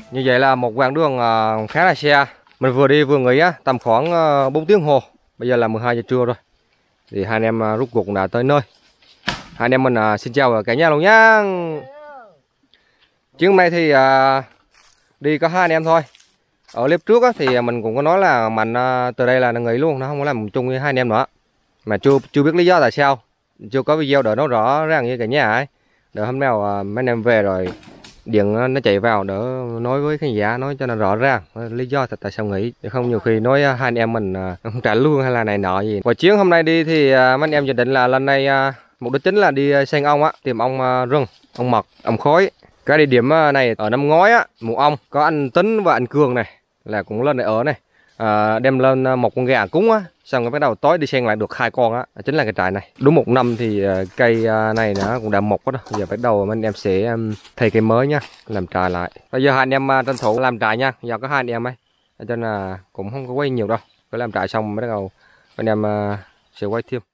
Như vậy là một quãng đường khá là xa. Mình vừa đi vừa nghỉ á, tầm khoảng 4 tiếng hồ. Bây giờ là 12 giờ trưa rồi. Thì hai anh em rút cuộc đã tới nơi. Hai anh em mình xin chào cả nhà luôn nhá. Chuyến hôm nay thì đi có hai anh em thôi. Ở clip trước á, thì mình cũng có nói là Mạnh từ đây là nghỉ luôn, nó không có làm chung với hai anh em nữa. Mà chưa biết lý do tại sao, chưa có video đỡ nó rõ ràng như cả nhà ấy. Đỡ hôm nào mấy anh em về rồi điện nó chạy vào đỡ nói với khán giả, nói cho nó rõ ràng lý do tại sao nghỉ, chứ không nhiều khi nói hai anh em mình không trả lương hay là này nọ gì. Và chuyến hôm nay đi thì mấy anh em dự định là lần này mục đích chính là đi săn ong á, tìm ong rừng, ong mật, ong khói. Cái địa điểm này ở năm ngoái á, mùa ong có anh Tính và anh Cường này là cũng lên đây ở này, đem lên một con gà cúng á, xong rồi bắt đầu tối đi săn lại được 2 con á, chính là cái trại này. Đúng 1 năm thì cây này nó cũng đã mọc đó, giờ bắt đầu anh em sẽ thay cây mới nhá, làm trại lại. Bây giờ hai anh em tranh thủ làm trại nha, giờ có hai anh em ấy, cho nên là cũng không có quay nhiều đâu, cứ làm trại xong bắt đầu anh em sẽ quay thêm.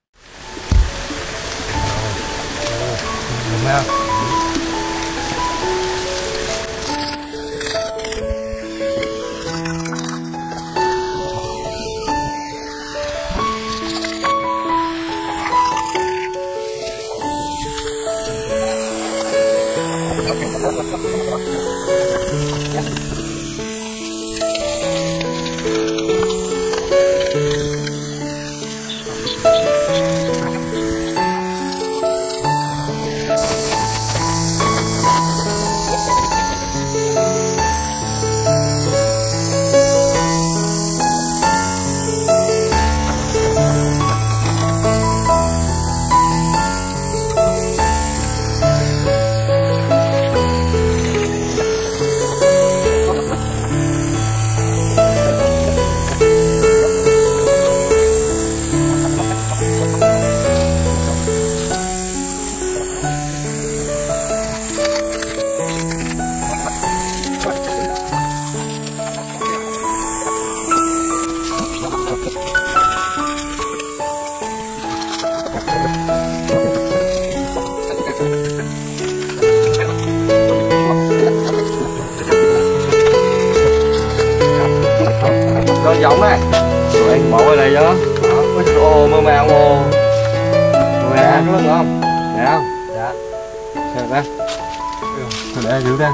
Rồi giống này, tụi anh bỏ vào đây đó. Ô mơ màng ô. Mơ màng có không? Dạ không? Dạ. Xem đây. Thôi để giữ ra.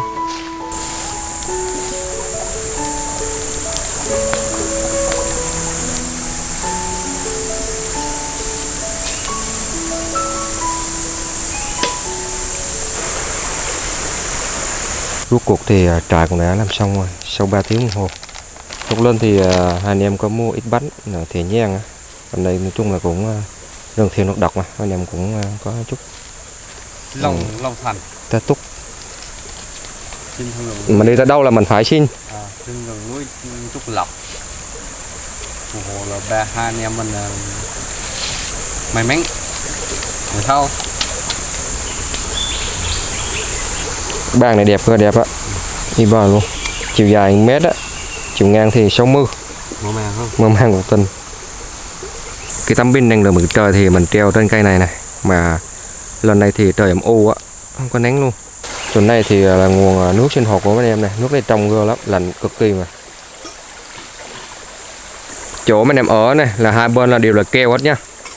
Rốt cuộc thì trại cũng đã làm xong rồi, sau 3 tiếng đồng hồ. Lúc lên thì hai anh em có mua ít bánh ở Thề Nhang á. Còn đây nói chung là cũng rừng thiền nước độc mà, anh em cũng có chút lòng thành ta túc. Mà đi ra đâu là mình phải xin. trên rừng núi Trúc Lộc. Hồ là hai anh em mình may mắn. Rồi sao? Bàn này đẹp, đẹp á. Đi vào luôn. Chiều dài 1 mét á. Chiều ngang thì 60. Mơ màng một tinh. Cái tấm pin năng lượng mặt trời thì mình treo trên cây này này, mà lần này thì trời ẩm u á, không có nắng luôn. Chỗ này thì là nguồn nước sinh hoạt của mấy em này, nước này trong gơ lắm, lạnh cực kỳ mà. Chỗ mấy em ở này là hai bên là đều là keo hết nhá.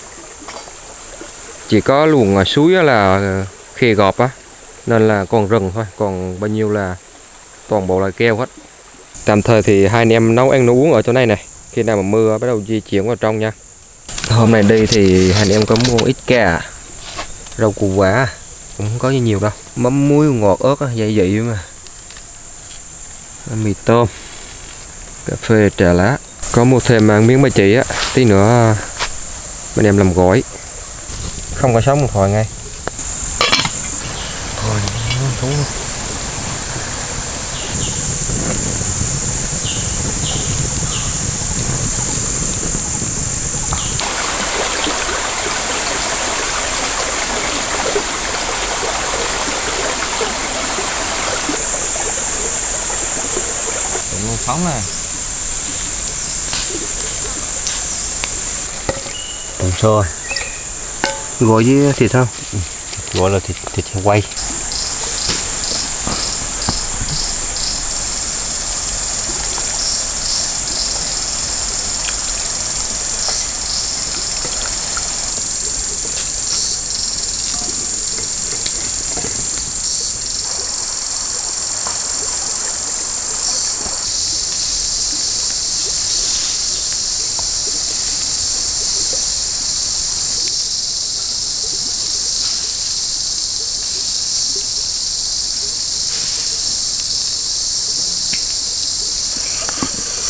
Chỉ có luồng suối là khê gọp á, nên là còn rừng thôi, còn bao nhiêu là toàn bộ là keo hết. Tạm thời thì hai anh em nấu ăn nấu uống ở chỗ này này, khi nào mà mưa bắt đầu di chuyển vào trong nha. Hôm nay đi thì hai anh em có mua ít cà, rau củ quả, cũng không có nhiều đâu, mắm muối ngọt ớt á, vậy vậy mà, mì tôm, cà phê trà lá, có mua thêm miếng ba chỉ á, tí nữa bên em làm gói, không có sóng một hồi ngay. Thôi, thú luôn. Phóng này. Đúng rồi. Gói với thịt không? Ừ. gọi là thịt quay.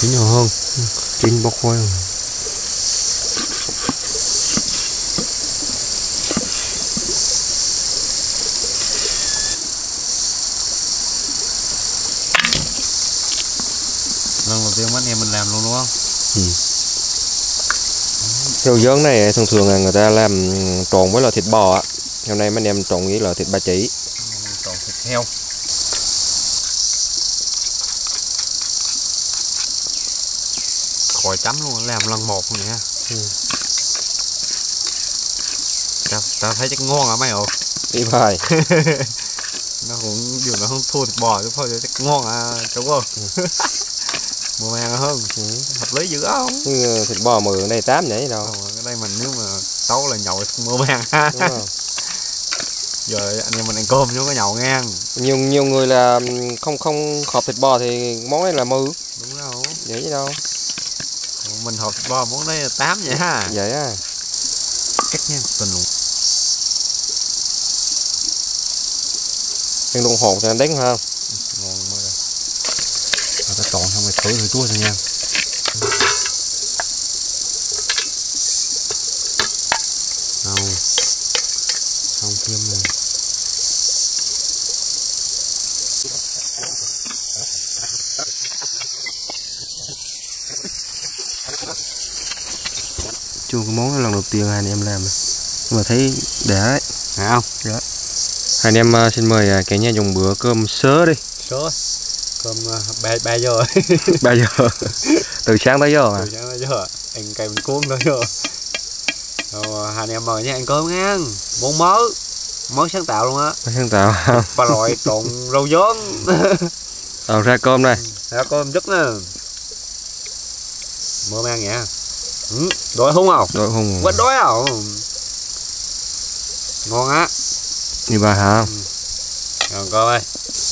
chín nhiều hơn. Chín bốc khói. Lần đầu tiên anh em mình làm luôn đúng không? Theo dớn này thường thường là người ta làm trộn với là thịt bò á. Hôm nay mấy anh em trộn với là thịt ba chỉ. Trộn thịt heo. Khỏi chấm luôn, làm lần một luôn nè. Ta thấy chắc ngon hả mấy ồ? Đi phải. Nó cũng điều nó không thua thịt bò chứ thôi chắc ngon à cháu ơi. Mùa màng hơn, hợp lý dữ không? Thịt bò 10 này 8 nhảy đâu. Cái đây mình nếu mà tấu là nhậu mùa màng ha. Giờ anh em mình ăn cơm chứ có nhậu ngang. Nhiều người là không hợp thịt bò thì món này là mư. Đúng đâu. Vậy chứ đâu. Mình hợp thịt bò món đây là 8 vậy ha. Vậy á. Cắt nha, tình luôn. Ăn đồng hồ thì anh đánh ha. Ngon mới rồi. Ta trộn xong rồi thử chua thôi nha. Đâu. Xong thêm này. Chưa cái món này lần đầu tiên hai anh em làm nhưng mà thấy để đấy. Phải không? Dạ. Hai anh em xin mời cả nhà dùng bữa cơm sớ đi. Sớ. Cơm 3 giờ. 3 giờ. Từ sáng tới giờ mà. Từ sáng tới giờ. Anh cày mình cuốn tới giờ. Rồi hai anh em mời nha ăn cơm nha. Món mới sáng tạo luôn á. Mới sáng tạo. Bà loại trộn rau dớn. Ra cơm đây. Ra cơm chất nè. Mơ mang nha. Đói không không? Đói không? Vẫn đói không? Ngon á. Đi bà hả? Rồi coi ơi.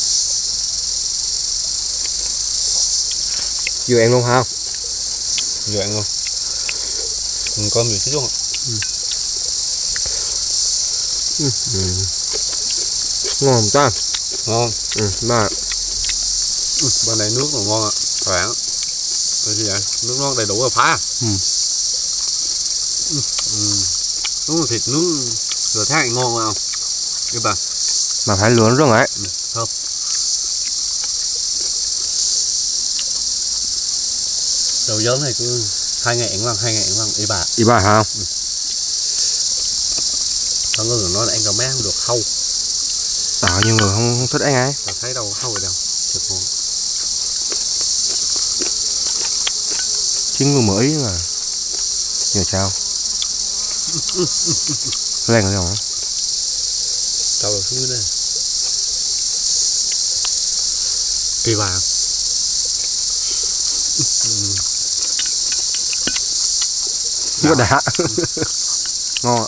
Vừa ăn luôn hả? Vừa ăn luôn. Cơm gì xíu luôn. Ngon không ta? Ngon. Mà Bên này nước còn ngon ạ. Khỏe. Rồi gì vậy? Nước ngon đầy đủ rồi phá. Đúng là thịt nướng rửa thác ngon không? Cái bà. mà phải lửa rất ấy. Thơm. Rau dớn này cứ 2 ngày ăn lần đi bà. Đi bà hả? Có người nói là ăn cà má không được hâu. Tạo nhiều người không thích ăn ấy. Ta thấy đâu hâu rồi đâu. Thật ngon. Chính người mới mà. Giờ sao? Lên rồi không? Trâu được xuống đây. Đi bà. Nó đã. Ngon ạ.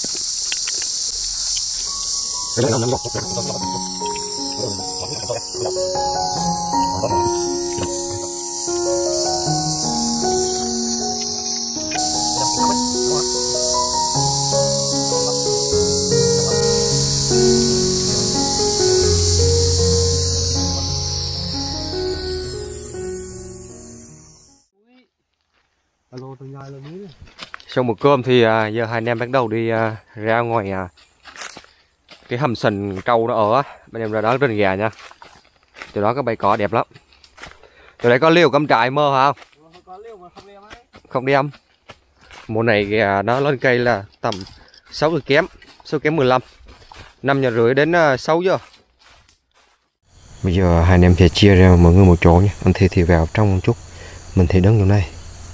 Sau một cơm thì giờ hai anh em bắt đầu đi ra ngoài cái hầm sình trâu nó ở á, bên em ra đó rình gà nha. Từ đó có bầy cỏ đẹp lắm. Từ đây có liều cắm trại mơ hả không? Có liều mà không đem ấy. Không đem. Mùa này gà nó lên cây là tầm 6 giờ kém 15. 5 giờ rưỡi đến 6 giờ. Bây giờ hai anh em sẽ chia ra mọi người một chỗ nhé. Anh thì vào trong một chút, mình thì đứng chỗ này.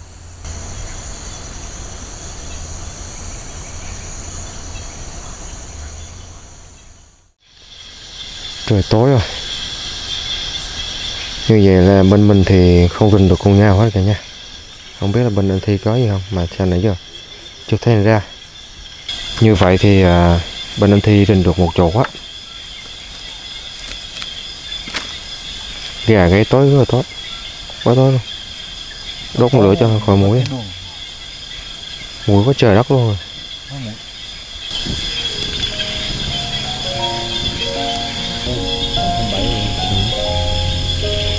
Trời tối rồi. Như vậy là bên mình thì không rình được con nhau hết cả nha. Không biết là bên anh Thi có gì không mà sao nãy giờ chưa thấy anh ra. Như vậy thì bên anh Thi rình được một chỗ á. Gà gáy tối rất là tối. Quá tối luôn. Đốt một lửa cho khỏi muỗi. Muỗi quá trời đất luôn rồi.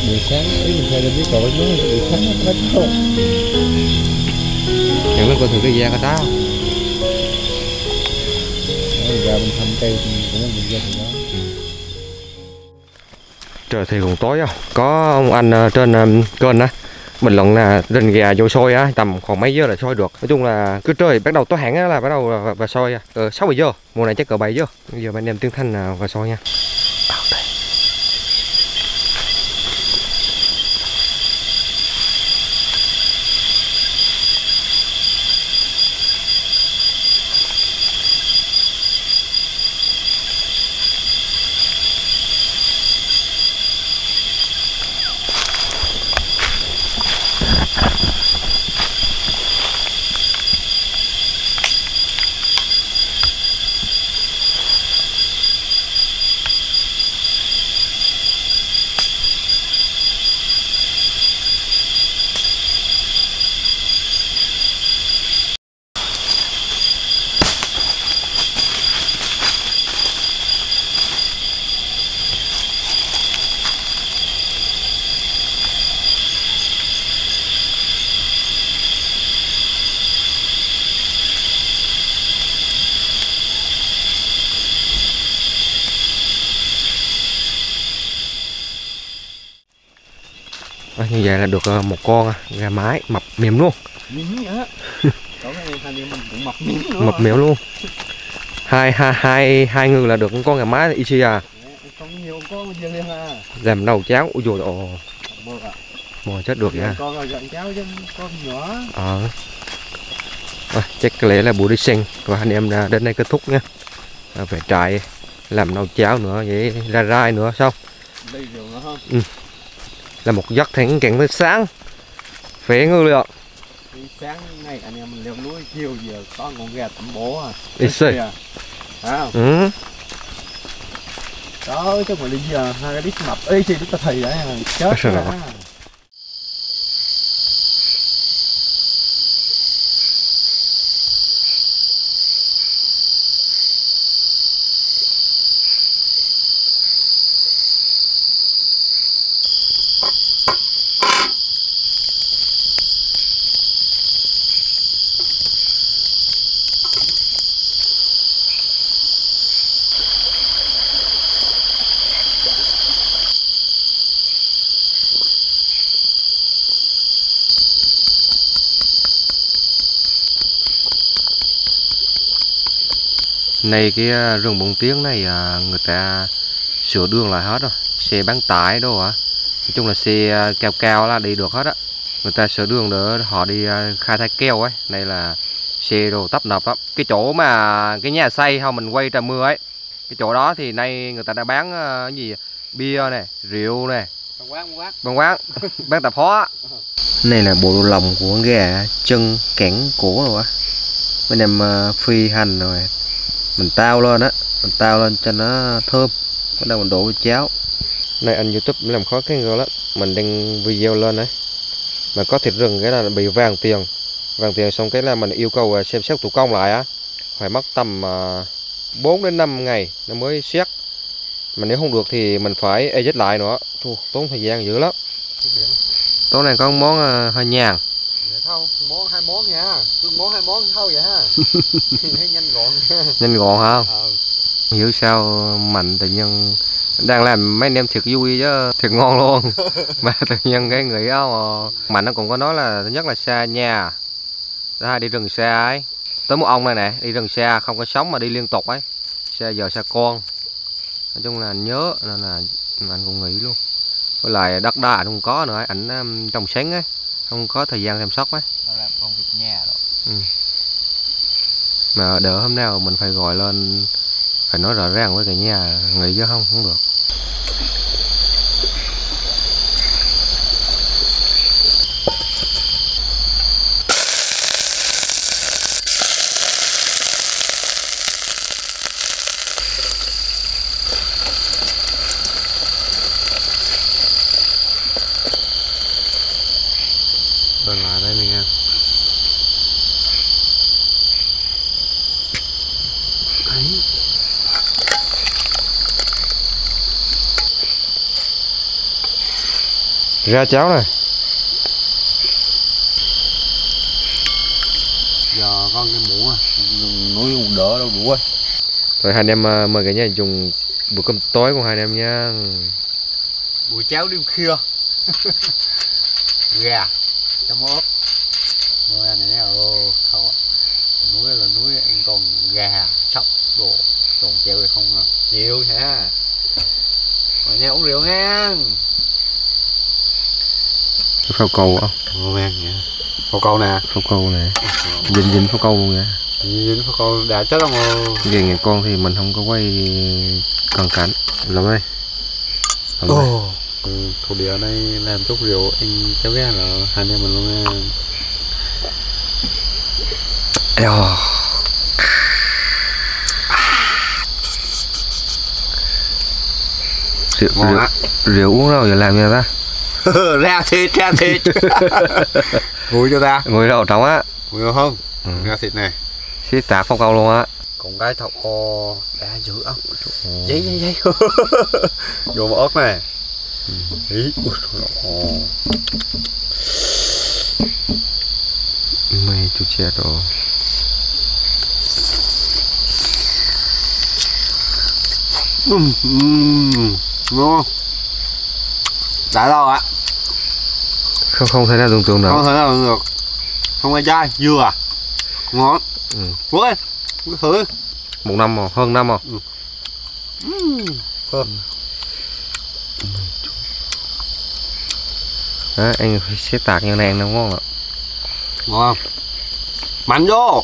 buổi sáng ấy mình thấy là biết cậu nó buổi sáng nó rất tốt. Chẳng biết con thử cái da cái đó. Giờ mình thăm cây cũng mình ra thì đó. Trời thì cũng tối không? Có ông anh trên kênh á, bình luận là rình gà vô sôi á, tầm khoảng mấy giờ là sôi được. Nói chung là cứ trời bắt đầu tối hẳn á là bắt đầu và sôi 6-7 giờ. Mùa này chắc cỡ 7 giờ. Bây giờ anh em Tiến Thanh và sôi nha. Như vậy là được một con gà mái mập mềm luôn. Miếng vậy á. Cậu thấy hai đứa mình cũng mập miếng nữa. Mập mềm luôn. Hai người là được con gà mái Ichi à. Con nhiều con dưa lên à. Làm nấu cháo, ui dồi ồ. Mồi chết được vậy. Con rồi dọn cháo chứ con nhỏ. Chắc có lẽ là buổi đi sinh của anh em đến đây kết thúc nha. Về trại làm nấu cháo nữa vậy ra rai nữa xong. Đây rồi nữa không? Là một giấc thẳng càng tới sáng. Phế ngư liệu. Sáng này anh em mình leo núi chiều giờ có con gà tẩm bố à. Đi xơi. Không? Đó chứ phải là giờ hai cái đít mập ấy thì chúng ta thầy đấy chết rồi. Này cái rừng Bông Tiếng này người ta sửa đường lại hết rồi, xe bán tải đâu ạ. Nói chung là xe cao cao là đi được hết á. Người ta sửa đường để họ đi khai thác keo ấy. Này là xe đồ tấp nập lắm. Cái chỗ mà cái nhà xây không mình quay trời mưa ấy, cái chỗ đó thì nay người ta đã bán cái gì bia này, rượu này, bán bán tạp hóa. Này là bộ đồ lòng của con gà chân cẳng cổ rồi á. Bên em phi hành rồi mình tao lên á, mình tao lên cho nó thơm, bắt đầu mình đổ vào cháo. Này anh YouTube làm khó cái người lắm, mình đăng video lên đấy mà có thịt rừng cái là bị vàng tiền xong cái là mình yêu cầu xem xét thủ công lại á, phải mất tầm 4 đến 5 ngày nó mới xét, mà nếu không được thì mình phải edit lại nữa. Tốn thời gian dữ lắm. Tối này có món hơi nhàn. Không, hai món nha. Hai món thôi vậy ha. Nhanh gọn. Nhanh gọn hả? Hiểu sao Mạnh tự nhiên đang làm mấy anh em thiệt vui chứ thiệt ngon luôn. Mà tự nhiên cái nghĩ mà Mạnh nó cũng có nói là thứ nhất là xa nhà, thứ hai đi rừng xa ấy. Tới một ông này nè, đi rừng xa không có sống mà đi liên tục ấy, xa giờ xa con. Nói chung là anh nhớ nên là anh cũng nghĩ luôn. Với lại đất đai không có nữa, ảnh trồng sén ấy, không có thời gian chăm sóc ấy. Làm công việc nhà đó. Mà đỡ hôm nào mình phải gọi lên, phải nói rõ ràng với cả nhà, nghĩ chứ không được. Bên lại đây mình nha. Ra cháo này. Giờ con cái muỗng núi cũng đỡ đâu đủ rồi. Rồi hai anh em mời cả nhà dùng bữa cơm tối của hai anh em nha. Buổi cháo đêm khuya. Gà chấm ớt. Mua ăn này ô thôi. Núi là núi anh còn gà sóc đồ còn treo hay không à. Nhiều hả? Mọi nhà uống rượu nha. Phao câu không? Ngon ăn nha. Phao câu nè. Phao câu nè. Dính phao câu luôn nha. Dính phao câu đã chết không? Về người con thì mình không có quay cận cảnh lắm đây. Ồ. Thổ địa này làm chút rượu anh cháu ghé là hai anh em mình luôn nha. Rượu uống đâu giờ làm như ta? Ra thịt ngồi cho ta ngồi đâu trong á ngồi không ra thịt này xí tạc phong câu luôn á. còn cái thọc kho đã dữ ốc giấy vô một ớt này ý mày chú chết rồi. Ngon đã lâu ạ. Không thể nào tưởng tượng được. Không thể nào tưởng được. Không ai chai dừa à ngon. Ui thử 1 năm rồi, hơn năm rồi. Đó, anh sẽ tạc như này nó ngon ạ. Ngon không? Mạnh vô.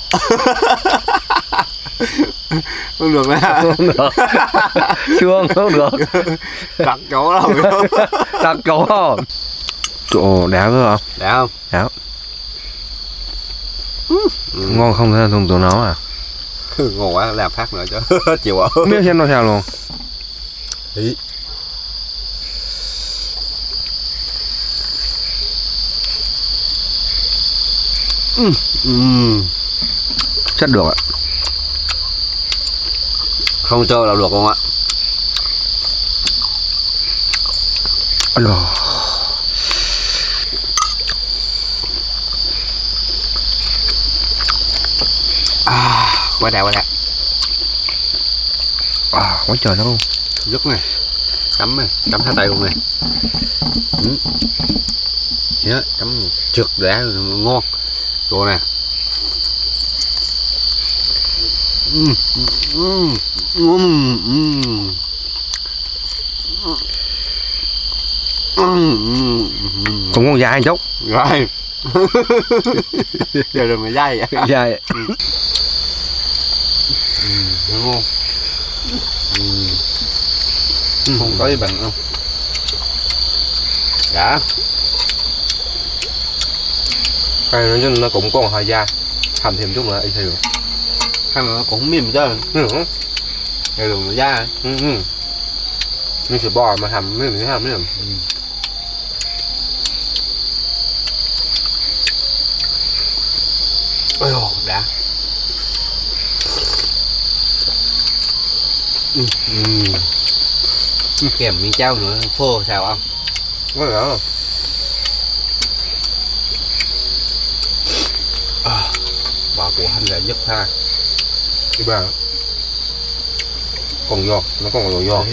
Không được nè. Không được. Xương không được. Đặt chỗ đâu. Đặt chỗ không? Chỗ đá cơ không? Đá không? Đá. Ngon không thể dùng tụi nó à? Ngon quá làm phát nữa chứ. Chịu ạ. Biết xem nó sao luôn. Ý. Chất được ạ. Không chơi là được không ạ? Quá đẹp. Quá trời nó luôn. Dứt này. Cắm hai tay luôn này. Nhớ cắm trượt đá ngon. Cô nè. Cũng còn dài chút. Rồi. Giờ đừng có dai vậy. Dài. Ngon. Không có gì bằng không? Đã. Cái nói chung nó cũng còn hơi dai. Hầm thêm chút nữa y thiều. Hay mà nó cũng mềm chứ. Giờ đừng có dai. Như sữa bò mà hầm mấy mình hầm mấy mình. Ôi dồi, đã. Kèm miếng cháo nữa, phô sao không? Có được không? Bà của anh là nhất tha. Đi bà. Còn giò, nó còn còn giò.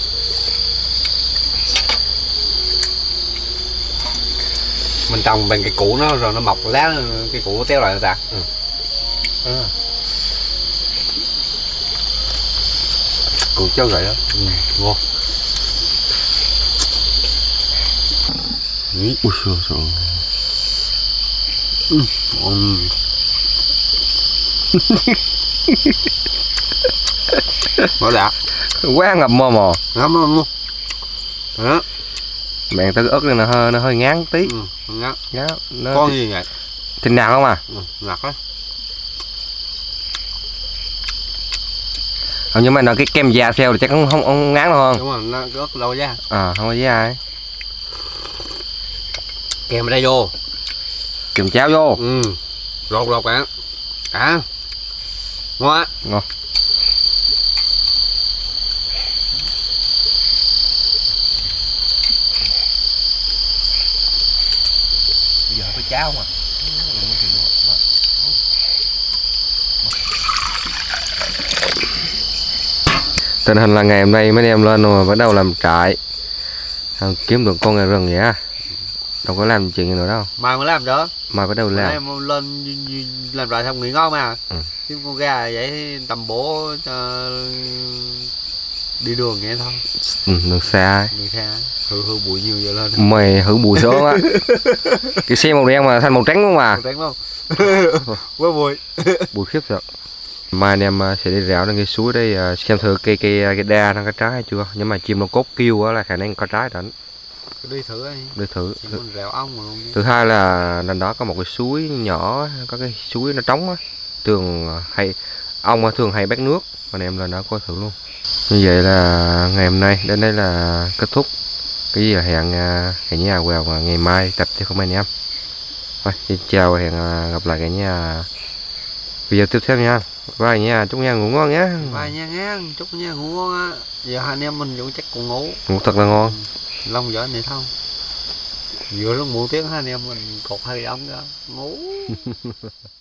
Mình trồng bằng cái củ nó rồi nó mọc lá cái củ téo lại người ta. Củ trâu gậy đó. Ngon. Ui xưa. Nó đã. Quá ngập mò mò. Ngắm luôn. Đó. Mẹ tới ớt này nó hơi ngán tí. Ngán. Nó Con gì vậy? thịt nạc không à? Nạc á. Nhưng mà nó cái kem da theo thì chắc không ngán đâu không? Đúng rồi, nó ớt đâu ra. Không có da ấy. Kèm ở đây vô. Kèm cháo vô. Lột cả. Ngon á. Ngon. cháo mà. Tình hình là ngày hôm nay mấy em lên rồi bắt đầu làm trại, kiếm được con gà rừng vậy á, đâu có làm chuyện gì nữa đâu. Mai mới làm đó. Mai bắt đầu làm. Em lên làm trại xong nghỉ ngon mà. Kiếm con gà vậy tầm bổ cho đi đường nghe thôi. Đường xa. Đường xa. Hư bụi nhiều giờ lên. Mày hử bụi sớm á. Cái xe màu đen mà thành màu trắng luôn mà. Màu trắng luôn. Quá bụi. Bụi khiếp thật. Mai anh em sẽ đi rảo lên cái suối đây xem thử cây đa nó có trái hay chưa. Nhưng mà chim nó cốt kêu á là khả năng có trái đó. Đi thử đi. Đi thử. Rào ong mà luôn. Thứ hai là lần đó có một cái suối nhỏ, có cái suối nó trống á, thường hay ong thường hay bắt nước, anh em lên đó coi thử luôn. Như vậy là ngày hôm nay đến đây là kết thúc. Cái gì là hẹn cả nhà vào ngày mai tập tiếp không anh em. Thôi, xin chào và hẹn gặp lại cả nhà video tiếp theo nha. Bye nha, chúc nhà ngủ ngon nhé. Bye nha nghe, chúc nhà ngủ ngon á. Giờ hai anh em mình cũng chắc còn ngủ. Ngủ thật là ngon. Long gió này không. Vừa lúc muộn tiếng hai anh em mình cột hơi ống ra ngủ.